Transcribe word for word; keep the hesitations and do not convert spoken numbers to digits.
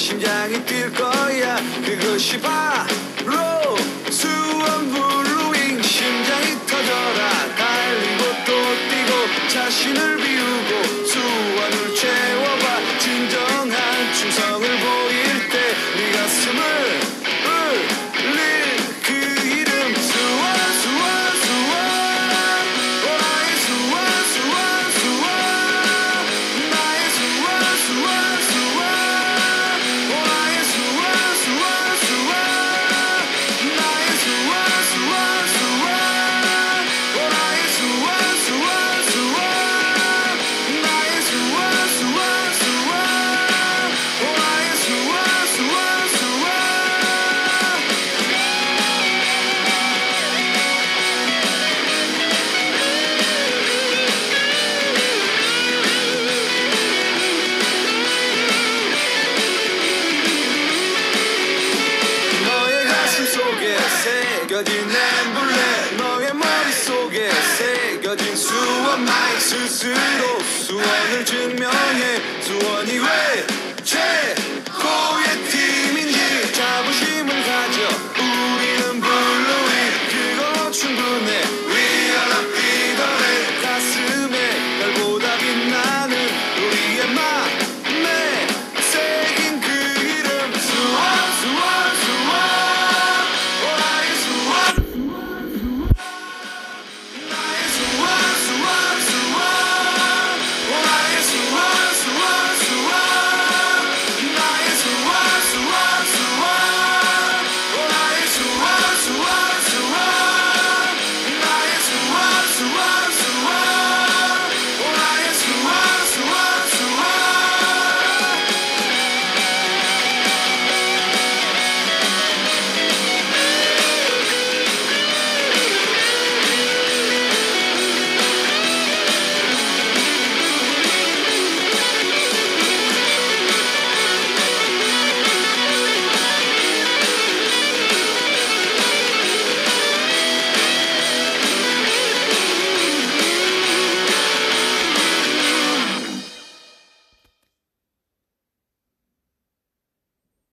심장이 뛸 거야. 그것이 바로 수원 블루윙. 심장이 터져라 달리고 또 뛰고 자신을 비우고 수원을 채워봐. 진정한 충성을 보일 때 네 가슴을 울릴 그 이름 수원 수원 수원. 나의 수원 수원 수원. 나의 수원 수원 수원. 나의 수원 수원 수원. 나의 수원 수원 수원. 나의 수원 수원 수원. 나의 수원 수원 수원. 나의 수원 수원 수원. 너의 가슴 속에 새겨진 엠블렘. 너의 머릿속에 새겨진 수원 마이. 스스로 수원을 증명해. 수원이 왜 최